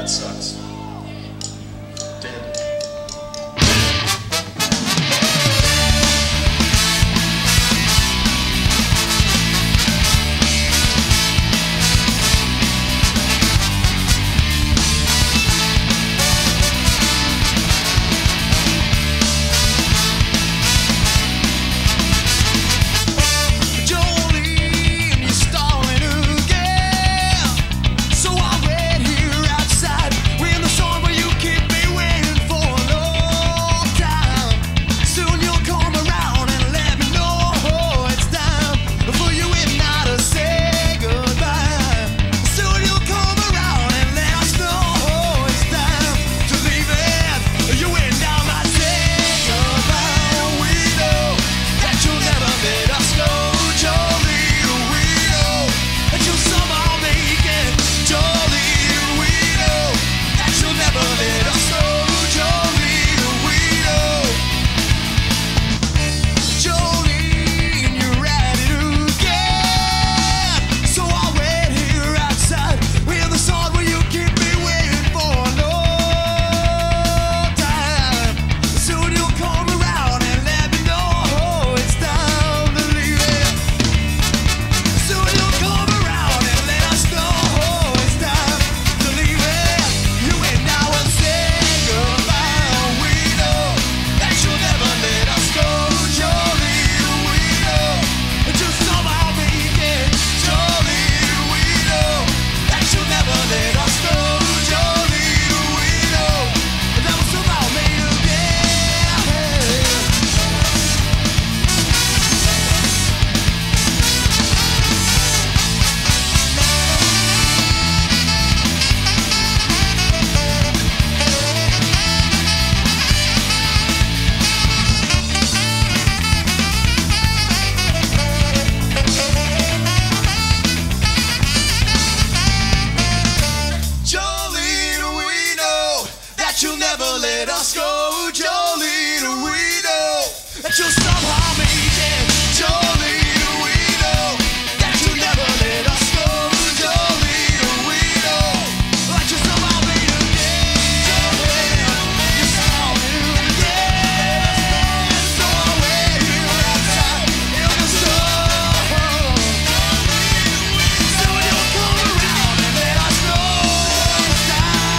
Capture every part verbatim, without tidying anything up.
That sucks. Dead. You'll never let us go, Jolene, we know that you'll somehow make it, Jolene, we know that you'll never let us go, Jolene, we know that you'll somehow make it again, you somehow make it again, so I'll wait here outside in the sun, so you'll come around and let us know it's time.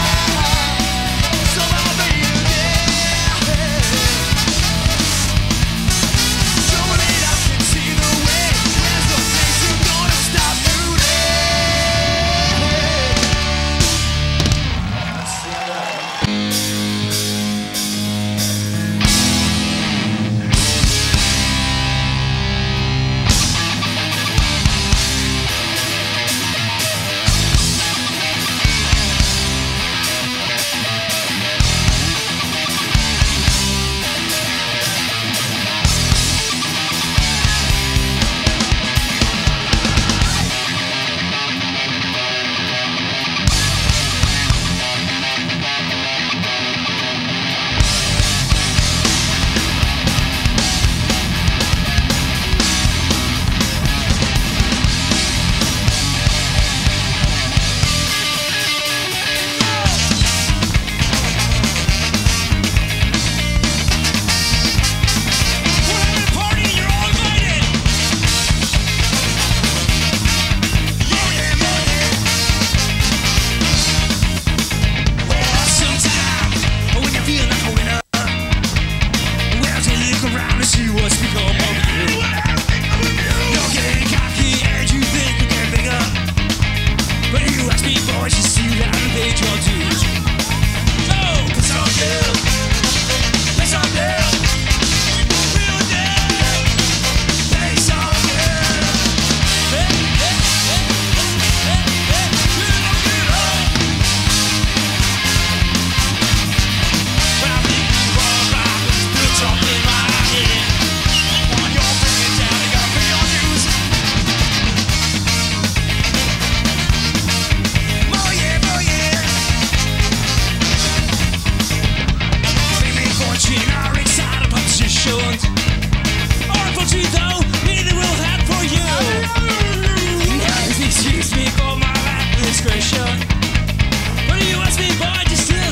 What do you ask? pass me by just to